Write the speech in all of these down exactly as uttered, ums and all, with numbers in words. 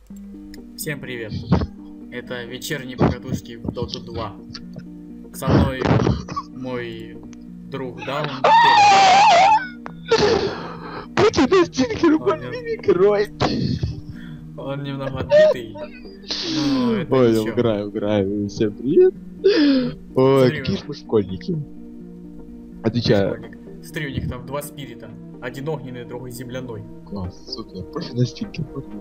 Всем привет. Это вечерние покатушки в Доту два. Со мной мой друг Даун. Он, не- он немного отбитый, но это Ой, ничего. играем, играем. Всем привет. Ой, Смотри, какие ж мы школьники. Ты Отвечаю. школьник. Смотри, у них там два спирита. Один огненный, другой земляной. Класс, супер. Профи на стенке.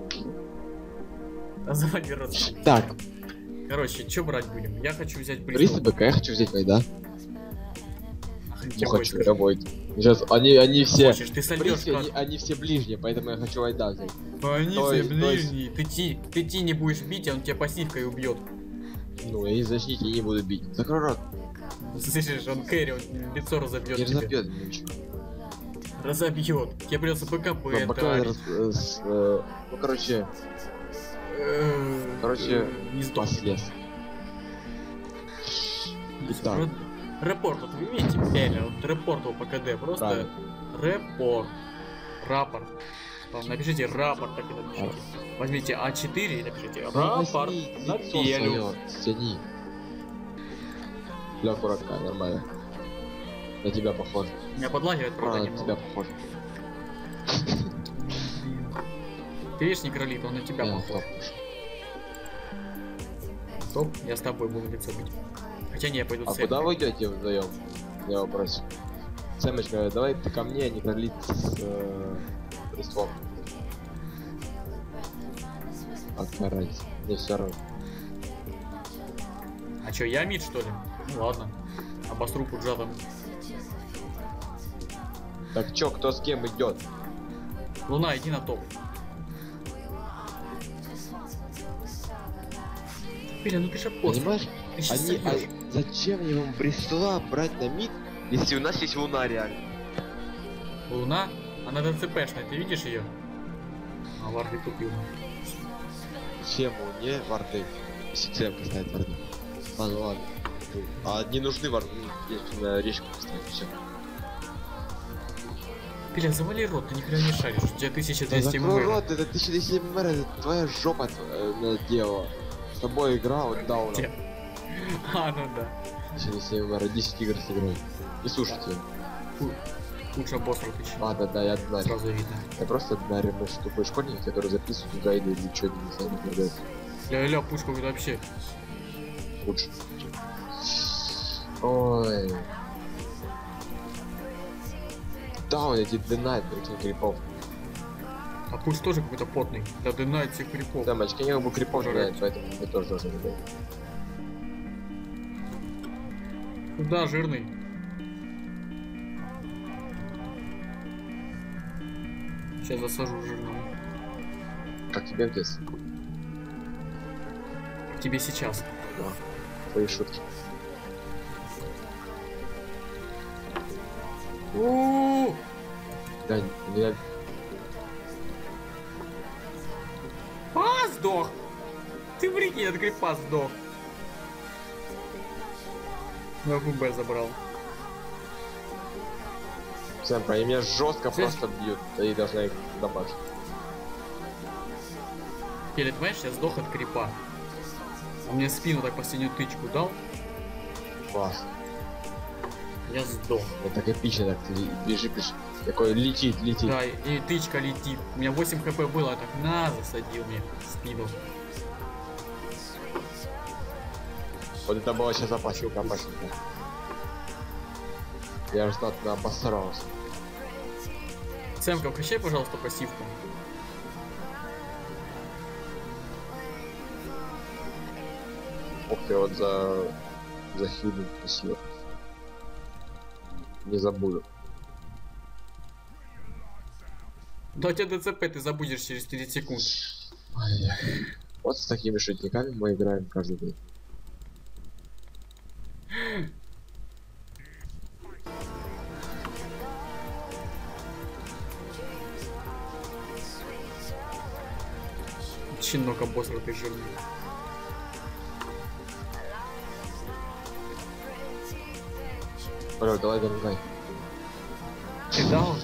А заводи раз. Так, Короче, что брать будем? Я хочу взять Бриз Бристол. БК, я хочу взять Вайда. Ах, Не тебе хочу, скажу. я Войд. Сейчас, они, они все... Хочешь, ты В сольешь принципе, как? они, они все ближние, поэтому я хочу Вайда взять. Они То все есть- то есть- ближние. Ты ти, ты ти не будешь бить, он тебя пассивкой убьет. Ну, я не защитить, я не буду бить. Закрой рот. Слышишь, он кэрри, он лицо разобьет Не тебе. разобьет ничего. Разобьет. Тебе придется ПКП Ну, пока дать. раз- э, с, э, ну, короче, Э, короче, не сдохнет. послез. Итак, Р- Репорт, вот вы видите, реально, вот репорт по КД, просто правильно. репорт, рапорт. Там напишите рапорт, так и напишите. Возьмите А четыре и напишите Ну, рапорт возьми на лицо пелю. своё, стяни. Для дурака, нормально. На тебя похож. Меня подлагивает, правда, Правда, на тебя немного. похож. Ты видишь, Некролит, он на тебя Я похож. Стоп, я с тобой буду лицо быть. Хотя не, я пойду А с куда Элькой. вы идете вдвоем? Я вопрос. Сэмочка, давай ты ко мне, а не пролить с э, Брестом. А какая разница? Мне все равно. А чё, я мид, что ли? Ну ладно. Обосру пуджатом. Так чё, кто с кем идет? Луна, иди на топ. Пиля, ну ты же пост. Понимаешь? Ты щас Они, а, сольёшь. зачем ему Брестола брать на мид, если у нас есть Луна реально? Луна? Она ДЦПшная, ты видишь ее? А Варди тупил. Чем Луне варды? Если цемка ставит варды. Ладно, ладно. А не нужны варды, если на речку поставить, все. Пиля, завали рот, ты ни хрена не шаришь. У тебя тысяча Да двести закрой мм. рот, это тысяча двести мм, это твоя жопа э, наделала. С тобой играл, дауном. Те- А, ну да. тысяча двести мм, десять игр сыграй. Не слушайте. Фу. Лучше босс рутыч. Ладно, да, я знаю. Сразу видно. Я просто наверное, тупой школьник, который записывает гайды или что не знаю, не продает. Ля-ля, пушка это вообще. Лучше. Ой. Да, он эти динайт против крипов. А пульс тоже какой-то потный. Да дынает всех крипов. Да, мальчики, они оба крипов Тоже динайт, поэтому мы тоже должны быть. Да, жирный. Сейчас засажу жирного. Как тебе здесь? Тебе сейчас. Да. Твои шутки. У-у-у! Да, не надо. А, сдох! Ты прикинь, от крипа сдох. Я ФБ забрал. Сэм, они меня жестко Здесь- просто бьют. Ты должна их добавить. Или ты понимаешь, я сдох от крипа. Он мне в спину так последнюю тычку дал, Класс. я сдох. Это так эпично, так ты бежишь, бежишь. Такой летит, летит. Да, и тычка летит. У меня восемь хп было, я так на, засадил мне в спину. Вот это было сейчас опасненько, опасненько. Я же знатно обосрался. Сэмка, включай, пожалуйста, пассивку. Ух ты, вот за... за хилинг спасибо. Не забуду. Да у тебя ДЦП, ты забудешь через тридцать секунд. Ай-яй. Вот с такими шутниками мы играем каждый день. Щенок обосратый жирный. Бро, давай дорогай. Ты дал?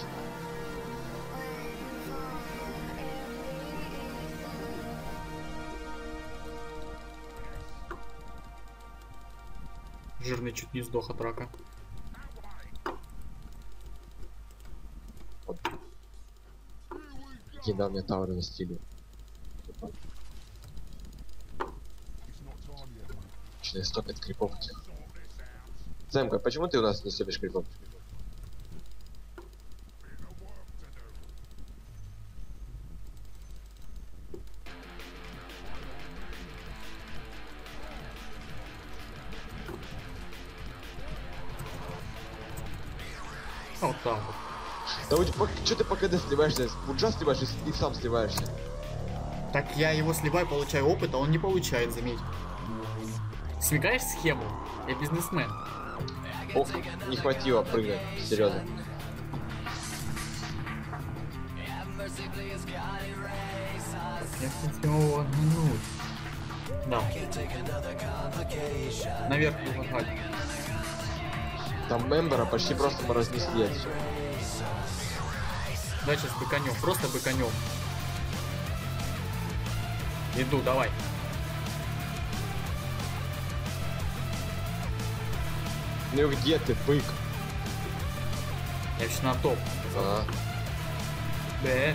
Жирный чуть не сдох от рака. Кидал мне тауры на стиле. Че, столько крипов этих. Зэмка, почему ты у нас не стопишь крипов? Вот так вот. Да вот что ты пока сливаешься? Пуджа сливаешь и, и сам сливаешься. Так я его сливаю, получаю опыт, а он не получает, заметь. Смекаешь схему? Я бизнесмен. Ох, не хватило прыгать, серьезно. Я хотел его обмануть. Да. Наверх помогать. Там мембера почти просто мы разнесли отсюда. Да, сейчас быканем, просто быканем. Иду, давай. Ну где ты, бык? Я сейчас на топ. А, Да.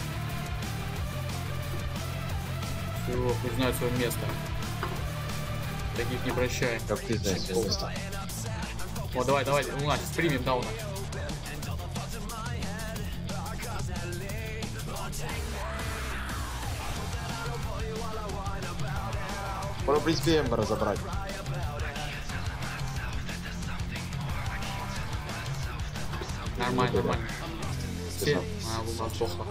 Все, пусть знают свое место. Таких не прощаем. как ты знаешь свое место? О, давай, давай, Луна, сейчас примем дауна. Можно, в принципе, эмбера забрать. Нормально, Ну, нормально. Все? А, Луна сдохла.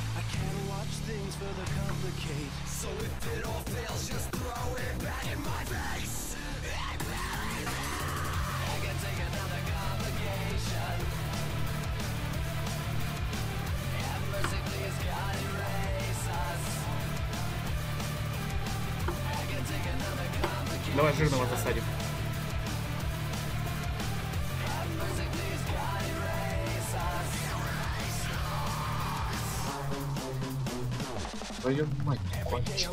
Давай жирного засадим. Твою мать, кончил.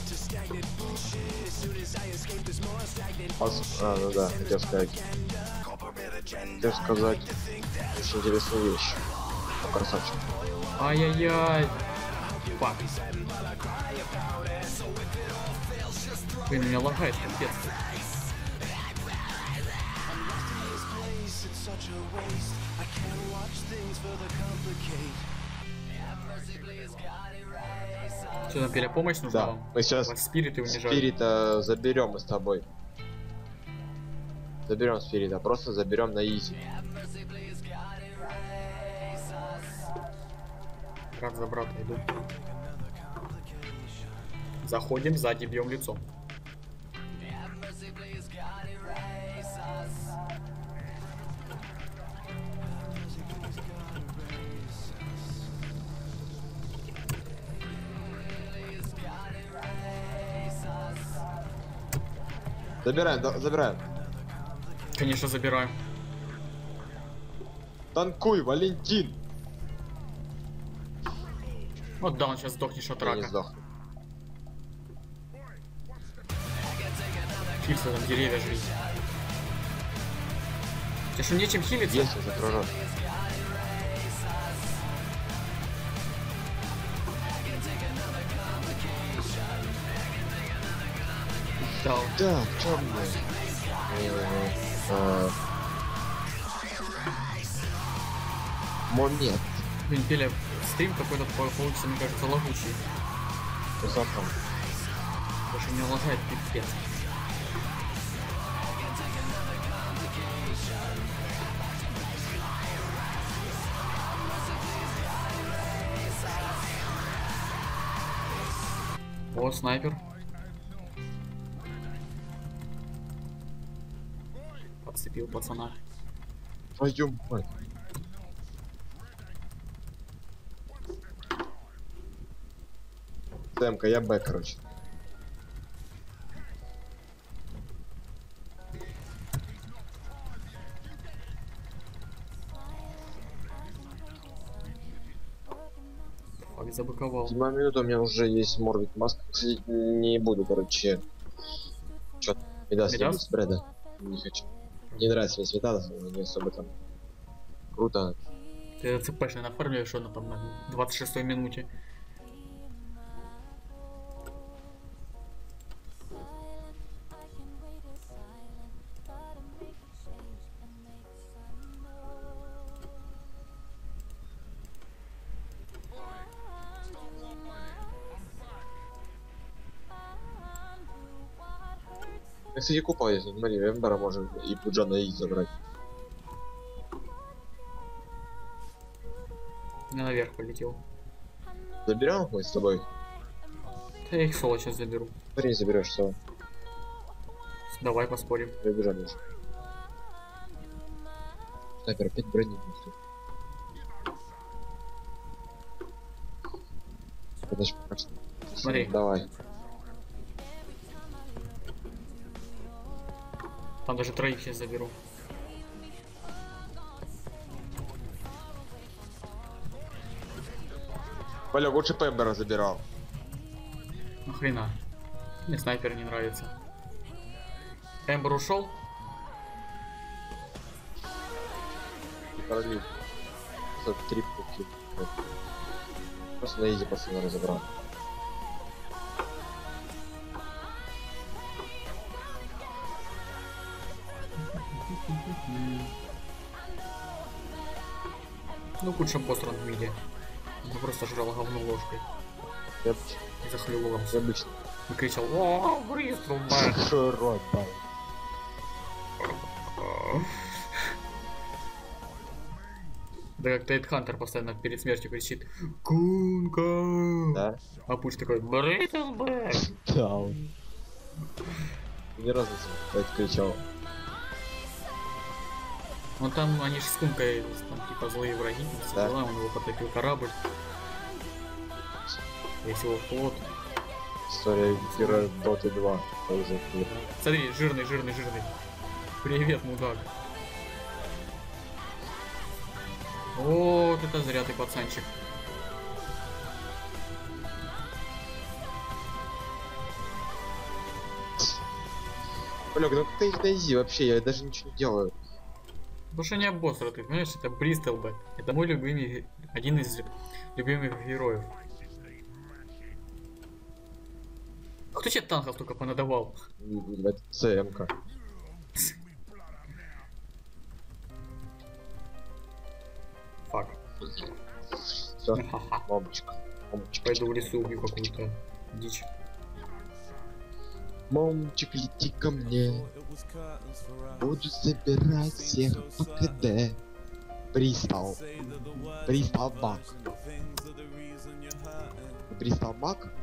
Пас... А, ну да, хотел сказать. Хотел сказать очень интересную вещь. О, красавчик. Ай-яй-яй. Пак. Блин, меня лагает, капец. Что там, перепомощь нужна Да, вам? мы сейчас Вас спириты унижают. спирита заберем мы с тобой. Заберем спирита, просто заберем на изи. Как за брата иду. Заходим, сзади бьем лицом. Забираем, да, забираем. Конечно, забираем. Танкуй, Валентин! Вот да, он сейчас сдохнешь от Я не рака. сдох. Хилься, там деревья жри. Тебе что, нечем хилиться? Есть, я закружу. Да. Так, чё мне? Э, Момент. Блин, Пеля, стрим какой-то по- получится, мне кажется, лагучий. Высоком. Потому что меня лагает пипец. О, снайпер. Подцепил пацана. Твою мать. Темка, я Б, короче. Фак, забыковал. Седьмая минута, у меня уже есть Морбит Маск. Кстати, не буду, короче. Чё? Медас, Медас? не с Брэда. Не хочу. Не нравится мне Светлана, не особо там круто. Ты ЦПшный нафармливаешь, что она там на двадцать шестой минуте. Я, кстати, купал, если смотри, Эмбера можно и Пуджана и забрать. Я наверх полетел. Заберем мы с тобой? Да я их соло сейчас заберу. Смотри, заберешь все. Давай поспорим. Побежали уже. Снайпер опять брони. Подожди, пока что. Смотри. Давай. Там даже троих сейчас заберу. Валек, лучше Пембера забирал. Нахрена? Мне снайпер не нравится. Эмбер ушел? Короли. Три пуки. Просто на изи пацана разобрал. Ну, лучше посран в миде. Он просто жрал говно ложкой. Я Захлебывался. обычно. И кричал: «О, Бристол, бах!» Рот, да. Да как Тейт Хантер постоянно перед смертью кричит: «Кунка!» Да? А Пуш такой: «Бристол, бах!» Да, он. Ни разу не кричал. Ну там они же с Кункой, там типа злые враги, все Да. дела, он его потопил корабль. Весь его флот. История героя Доты два. Смотри, жирный, жирный, жирный. Привет, мудак. Вот это зря ты, пацанчик. Олег, ну ты их на изи вообще, я даже ничего не делаю. Потому что не обосра, ты понимаешь, это Бристол, б. Это мой любимый, один из любимых героев. Кто тебе танков только понадавал? Это ЦМ-ка. Фак. Все, мамочка. Мамочка. Пойду в лесу убью какую-то дичь. Мамочка, лети ко мне. Буду собирать всех по КД. Пристал. Пристал Мак. Пристал Мак?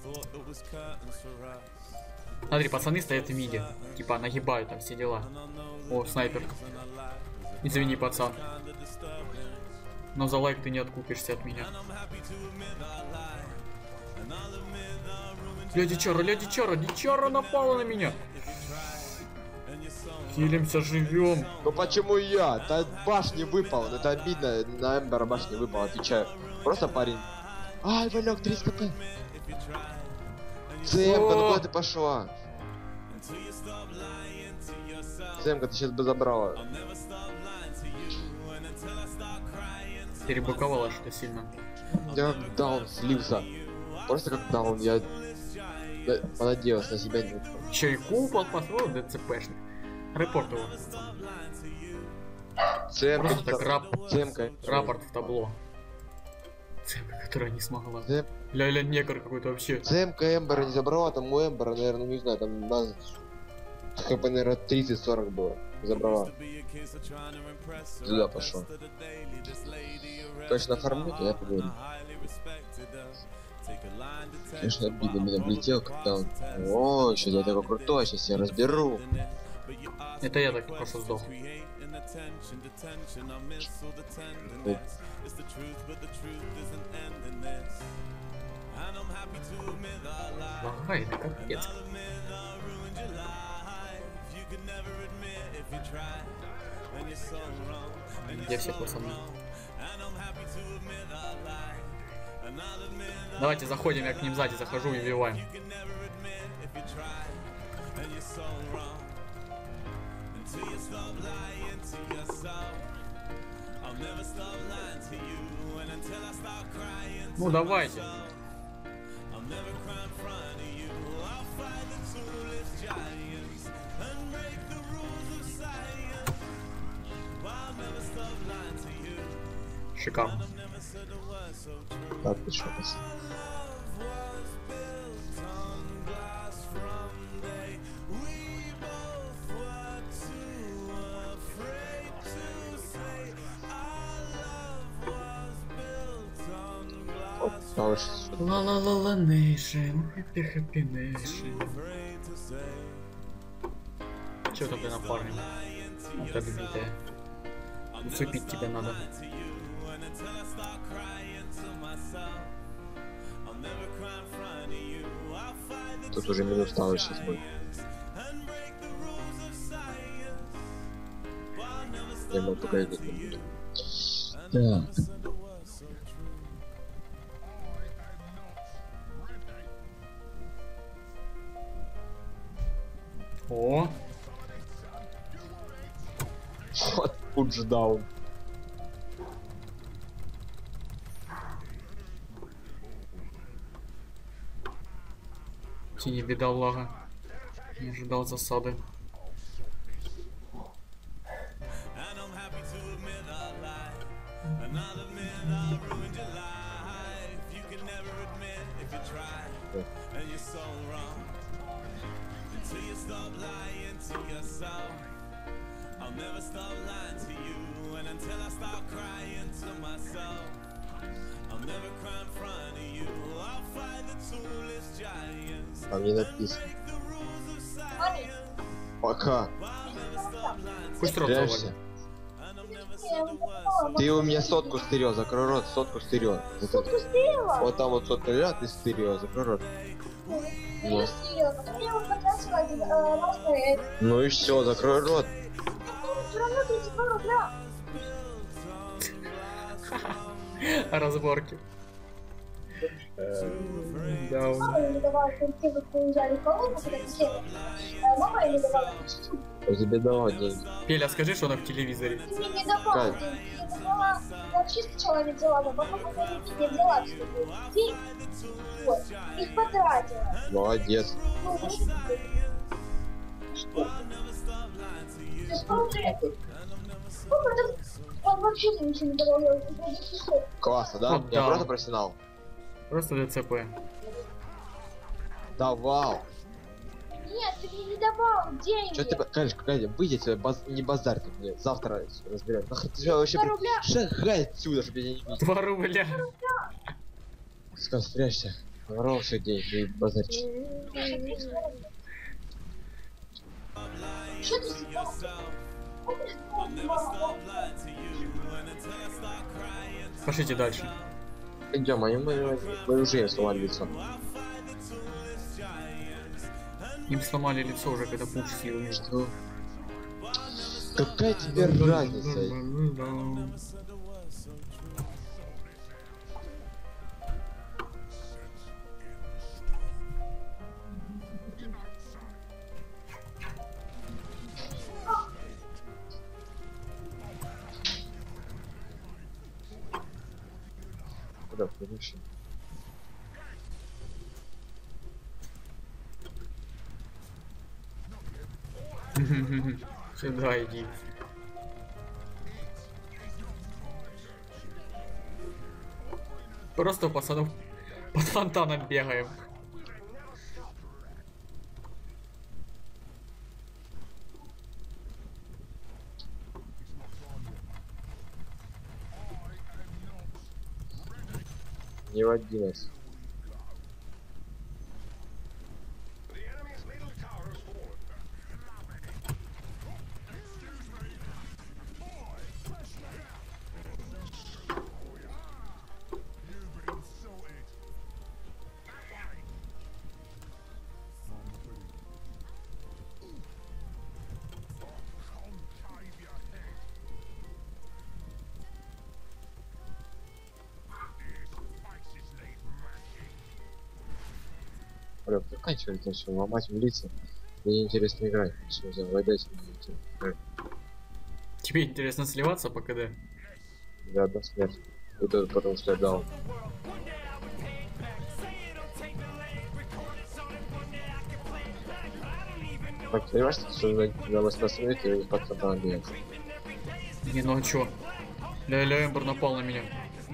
Смотри, пацаны стоят в миде. Типа нагибают там все дела. О, снайпер. Извини, пацан. Но за лайк ты не откупишься от меня. Ля дичара, ля дичара, дичара напала на меня. Хилимся, живем. Ну почему я? Да башни выпал, это обидно, на Эмбера башни выпал, отвечаю. Просто парень. Ай, Валек, тридцать кп. Цемка, ну куда ты пошла? Цемка, ты сейчас бы забрала. Перебуковала что-то сильно. Я как даун слился. Просто как даун, я... я понадеялся на себя. Не... Чайку подпасывал, ДЦПшник. Репорт его. Цемка, Просто так рап... Цемка. рапорт в табло. Цемка, которая не смогла. Цем... Ля-ля негр какой-то вообще. Цемка Эмбера не забрала, там у Эмбера, наверное, ну не знаю, там нас... хп, наверное, тридцать-сорок было. Забрала. Туда пошел. Точно оформлю, я поговорю. Конечно, обидно, меня влетел, когда он... О, сейчас я такой крутой, сейчас я разберу. Это я так просто сдох. Лагай, это капец. Где все пацаны? Давайте заходим, я к ним сзади захожу и вбиваем. Ну давайте. Шикарно. Так, ты что? ла ла ла ла нейшн, хэппи хэппи нейшн. Чё там ты напарник? Это битая. Усыпить тебя надо. Тут уже минус стало сейчас будет. Я могу пока идти не буду. Так. О! Вот пудждаун. Тени бедолага. Не ожидал засады. А мне написано. Пока. Пусть рот Прячься. Ты у меня сотку стырил, закрой рот, сотку стырил. Сотку стырила? Вот там вот сотка лежат, ты стырил, закрой рот. Я ее стырила, потом я его потратила один э, раз на это. Ну и все, закрой рот. Все равно тридцать два рубля. Разборки. Да. Мама не давала, перед тем, как уезжали в колонку, когда все, мама не давала. Я тебе давал деньги. Пеля, скажи, что она в телевизоре. Ты мне не давала Как? деньги. Я давала, вообще сначала не взяла, но потом пока не взяла все деньги. Вот, их потратила. Молодец. Ну, не что? Ты смотри. Ну, потом он вообще ничего не давал. Я Классно, да? Вот Я да. просто профессионал. Просто ДЦП. Давал. Нет, ты мне не давал деньги. Че ты, конечно, конечно, выйди отсюда, баз... не базарь тут мне, завтра разберем. Нахрен ты вообще, Два рубля. шагай отсюда, чтобы я не видел. Два рубля. Скажи, спрячься. Воровал все деньги и базарчик. Что ты съебал? Пошлите дальше. Идем, они мы, мы уже им сломали лицо. Им сломали лицо уже, когда пуш силами. Что? Какая тебе разница? Куда подошли? Сюда иди. Просто пацанов под фонтаном бегаем. Не в одиннадцать. Заканчивать все, ломать в лица. Мне интересно играть. Что за войдать? Тебе интересно сливаться по КД? Я до смерти. Это потому что я дал. Так, понимаешь, что на, на восемнадцать минут я не под фонтаном бегать. Не, ну а чё? Ля-ля Эмбер напал на меня.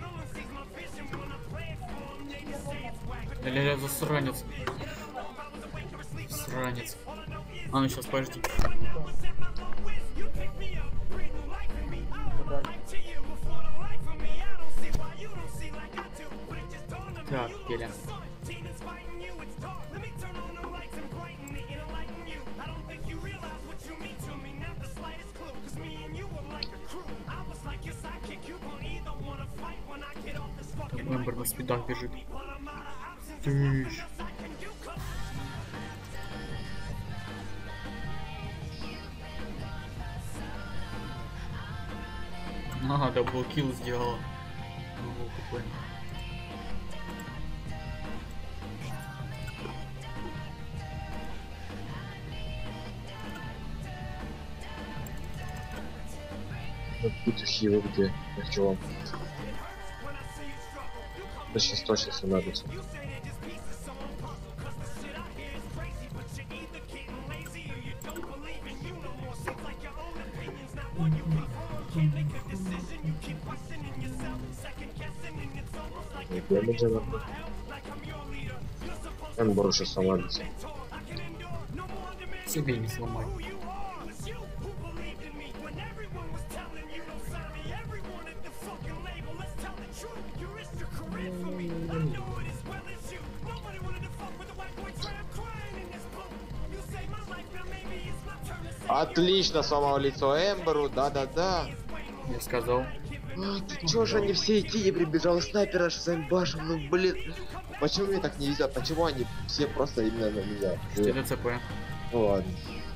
Ля-ля засранец. Сранец. А ну сейчас, подожди. Так, Келя. Эмбер на спидах бежит. Тыщ. Ага, даблкил сделала. Ну, какой. Петухи вы где? Я хочу вам. Да сейчас точно становится. Эмбер еще сломается. Себе не сломай. Отлично сломал лицо Эмберу, да-да-да. Я сказал. А, ты чё же они все идти не прибежал снайпер аж башил, ну блин. Почему мне так не везет? Почему они все просто именно на меня? Что ДЦП? Ну ладно.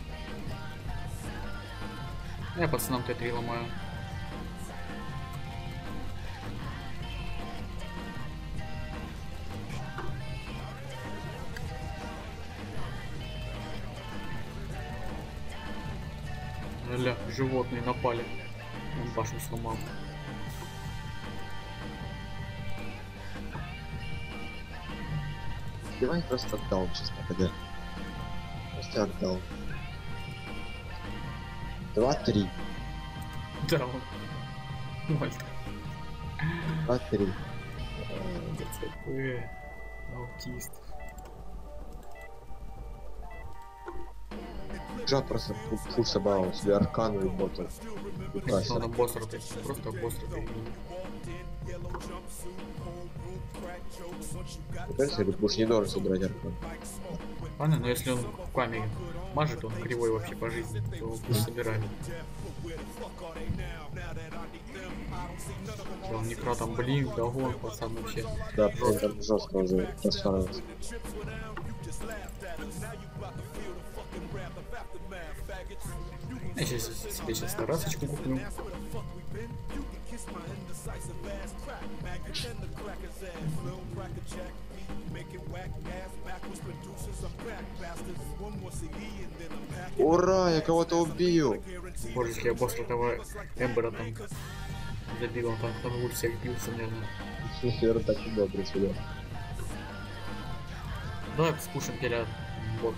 Я пацанам Т три ломаю. Ля, животные напали. Он башню сломал. Давай просто отдал сейчас пока. Просто отдал. Два-три. Да, он. Ой. Два-три. ДЦП. Аутист. Жал просто фул собрал себе аркану и ботов. Надо босс ротать. Просто босс ротать. Кажется, ты будешь недорого собирать аркан. Ладно, но если он в камере мажет, он кривой вообще по жизни, то пусть собирает. Да, он некро там, блин, да он, пацан, вообще. Да, он там жестко уже расстарался. Я сейчас себе сейчас тарасочку куплю. Ура, я кого-то убил! Божечки, я босс этого Эмбера там забил, он там там лучше всех бился, наверное. Шефер так и добрый сюда. Давай спушим Келя. Вот.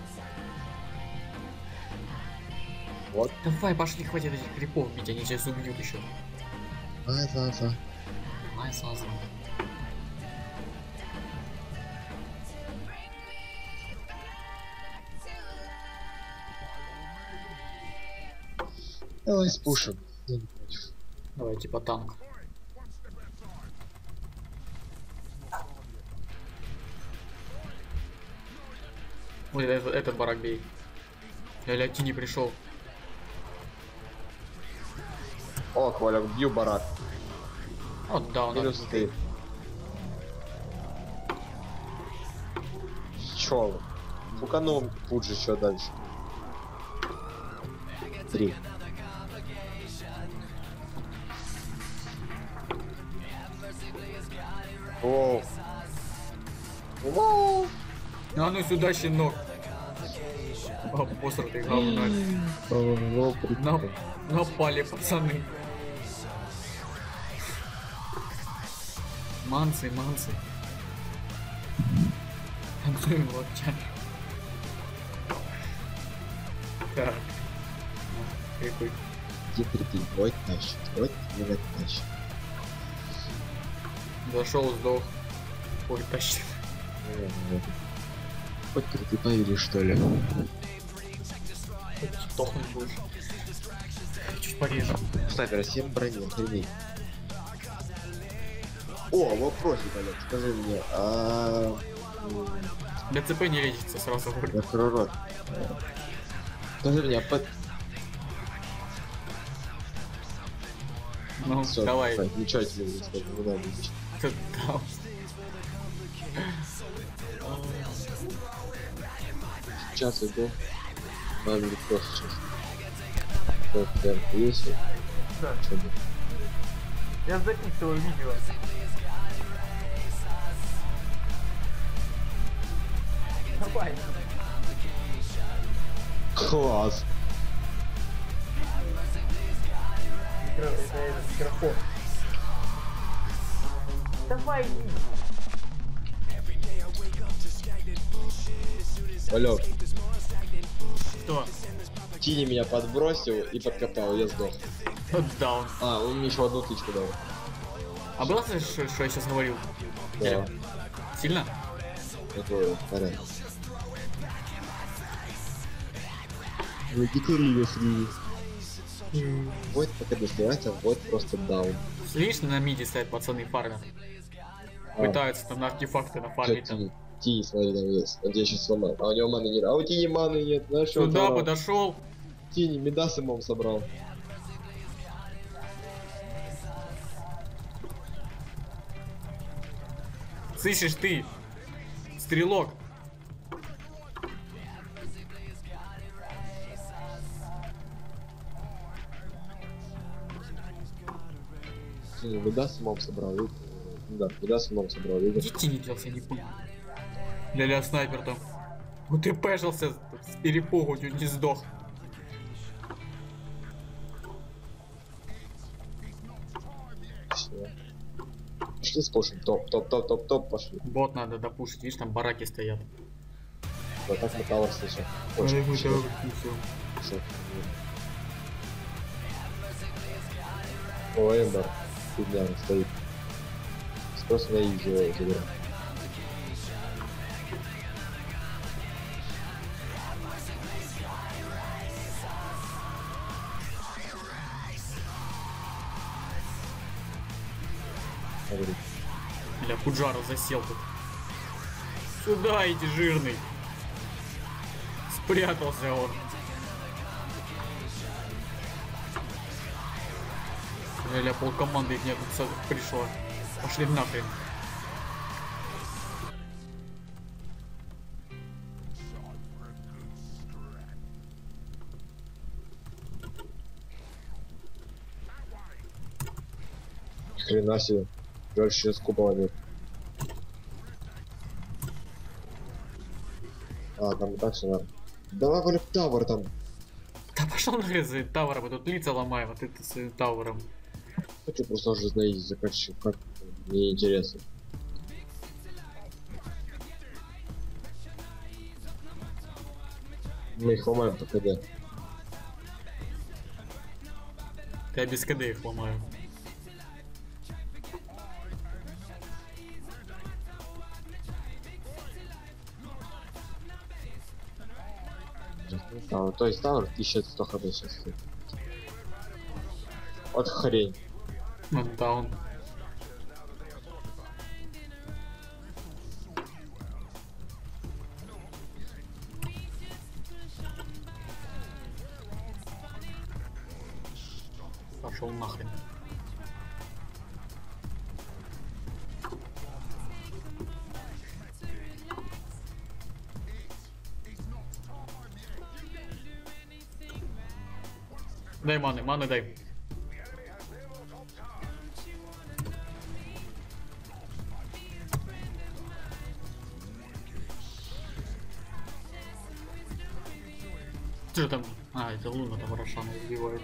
Вот. Давай, пошли, хватит этих крипов бить, они сейчас убьют еще. Ай, да, да. Ай, сразу. Давай спушим. Я не против. Давай, типа танк. Ой, этот, этот барак бей. Я не пришел. О, Коля, бью барак. Вот, да, он Минус ты. Чё? Фуканул тут же еще дальше. Три. Оу. Оу. А ну сюда, щенок. Обосратый говнарь. О, Нап... Напали, пацаны. Мансы, мансы. Танцуем локтями. Так. Какой? Где прикинь, вот тащит, вот не вот тащит. Зашел, сдох. Ой, тащит. Хоть ты поверишь, что ли? Сдохнуть будешь. Чуть порежу. Снайпер, семь брони, охренеть. О, вопросик, Олег, скажи мне, а... ДЦП не лечится сразу. Я пророк. Скажи мне, а под... Ну, Всё, давай. Сань, ничего тебе не скажу, не надо ничего. Тут там. Сейчас иду. Надо будет просто сейчас. Вот прям весит. Да. Что-то. Я записываю видео. Давай. Класс. Это этот микрофон. Давай. Алло, Что? Тини меня подбросил и подкопал, я сдох. Даун. А, он мне еще одну тычку дал. А было слышно, что я сейчас говорил? Да. Сильно? Такое, порядок. Радикали если. Вот пока доставайте, вот просто даун. Видишь, на миде стоят пацаны фармят. Пытаются там на артефакты нафармить там. Тини, Тини, смотри, там есть. Он тебя сейчас сломал. А у него маны нет. А у Тини маны нет. Знаешь, что он Сюда собрал? подошел. Тини, медас имам собрал. Слышишь ты? Стрелок. Тини, медас имам собрал. видишь? Да, медас имам собрал. видишь? Идите не делся, не понял. Ля-ля, снайпер там. Вот ты пэшился с перепугу, чуть не сдох. Всё. Пошли спушим. Топ, топ, топ, топ, топ, пошли. Бот надо допушить, видишь, там бараки стоят. Вот так мы товар слышим. Ой, Очень мы всё. там всё. Всё. О, Эмбер. Фигня стоит. Просто на изи его заберем. Смотри. Бля, Куджару засел тут. Сюда иди, жирный. Спрятался он. Бля, пол команды их нет, тут пришла. Пошли нахрен. Хрена себе. Жаль, сейчас куба нет. А, там и так все надо. Давай валим тавер там. Да пошел нахрен за тавером, мы тут лица ломаем, а ты с своим тавером. Хочу просто уже на изи заканчивать, как мне интересно. Мы их ломаем по КД. Я без КД их ломаю. А, то есть тавер тысяча сто хп сейчас. Вот хрень. Вот даун. Пошел нахрен. Дай маны, маны дай. Что там? А, это Луна там Рошана убивает.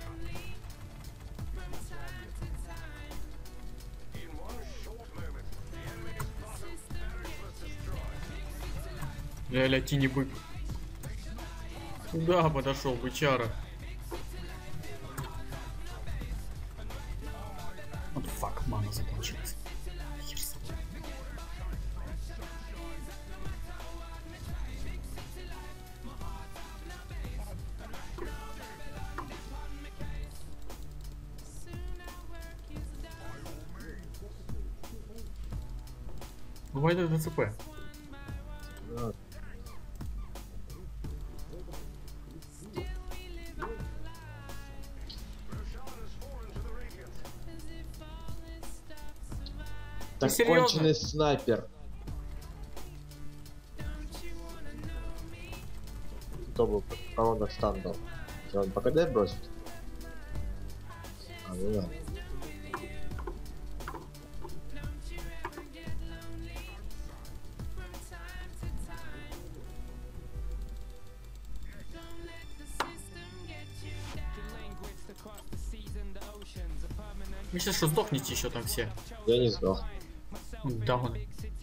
Ля-ля, тини бык. Куда подошел бычара? Вот фак, мана закончилась. Хер с тобой. Бывает это ДЦП. Так серьезно? конченый снайпер. Кто был? Кого он стан дал? Что, он по КД бросит? А, ну да. Вы сейчас что, сдохнете еще там все? Я не сдох. Да он.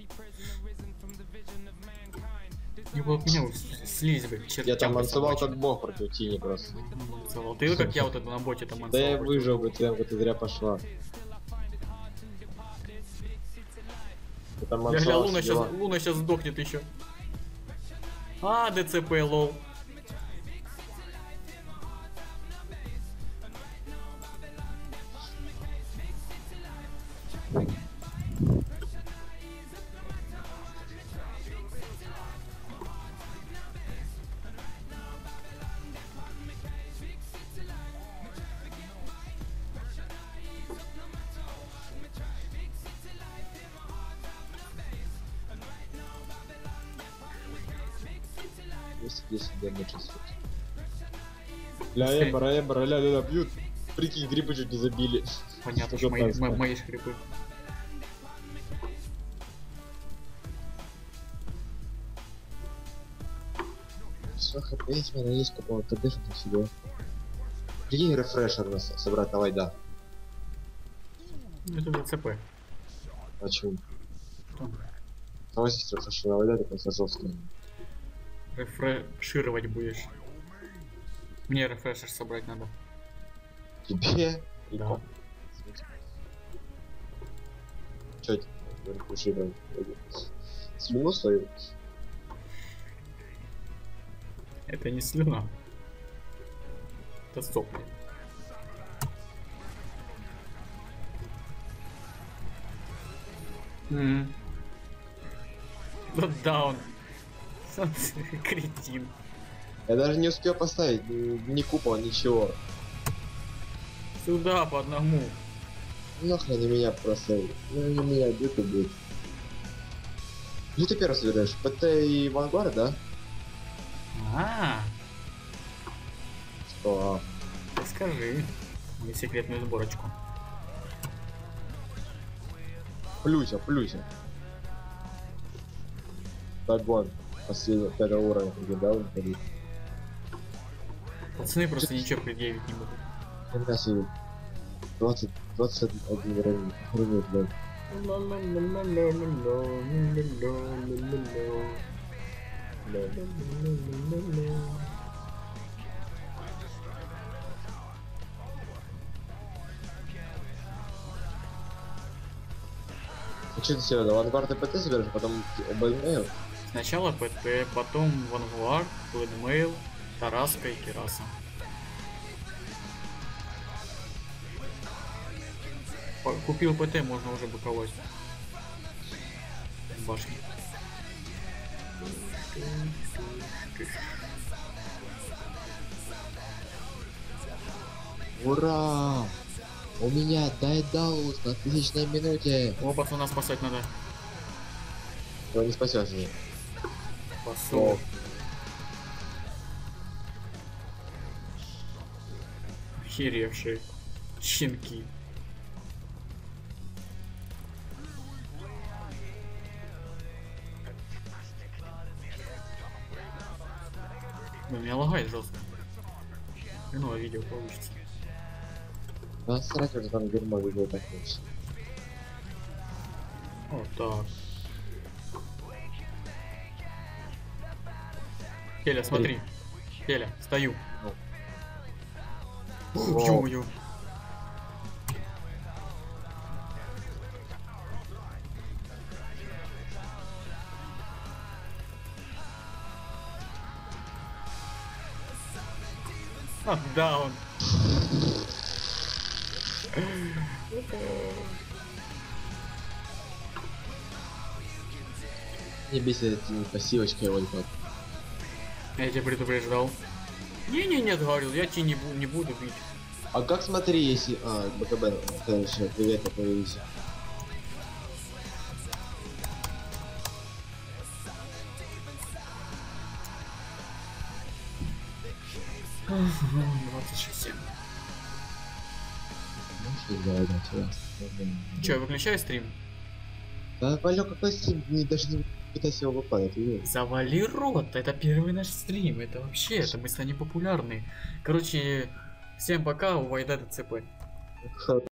Не было от меня слизь бы. Я там мансовал как бог против тени просто. Ты как я вот это на боте там Да я выжил бы, ты ты зря пошла. Ты там Я гля, мансовал Луна сидела. сейчас, Луна сейчас сдохнет еще. А, ДЦП, лол. десять дэмэджа. Ля, эбра, эбра, ля, ля, ля, бьют. Прикинь, грибы чуть не забили. Понятно, Что что мои, происходит? мои шкрипы. Все, хп есть, меня есть, купал КД, что там себе. Прикинь, рефрешер нас собрать на лайда. Это ДЦП. Почему? Что? Там есть рефрешер на лайда, такой жесткий. Рефрешировать будешь. Мне рефрешер собрать надо. Тебе? Да. Чё это? Рефрешировать? Слюну свою? Это не слюна. Это сопли. Ммм. Даун. Кретин. Я даже не успел поставить ни купол, ничего. Сюда по одному. Нахрен не меня просто. Ну не меня, бьют и бьют. Где ты первый собираешь? ПТ и Вангард, да? А, Что? ты скажи. Мне секретную сборочку. Плюся, плюся. Дагон. Последний, пятый уровень, где да, он ходит. Пацаны просто ничего предъявить не могут. Когда себе двадцать, двадцать один уровень. Уровень, блядь. А что ты себе, Вангард и ПТ собираешь, потом Бэлмейл? Сначала ПТ, потом Вангвард, Блэдмейл, Тараска и Кираса. По- Купил ПТ, можно уже боковать. Башни. Ура! У меня Дайдаус на тысячной минуте! О, пацана спасать надо. Его не спасешь же. Посол. Охеревшие. Щенки. Ну, меня лагает жестко. хреново видео получится. Да, сразу же там дерьмо видео так лучше. Вот так. Келя, смотри. Келя, стою. Ну. Ё-моё. А, даун. Не бесит эти пассивочка его вот. Я тебя предупреждал. Не-не-не, говорил, я тебя не, бу не буду бить. А как смотри, если... А, БКБ, конечно, привет, появился. двадцать шесть семь. Ну, что делать, да, Че, выключай стрим? Да, Валё, какой стрим? Не, даже не пытайся его выпадать, видишь? Завали рот, это первый наш стрим, это вообще, это мы станем популярны. Короче, всем пока, у Вайда ЦП.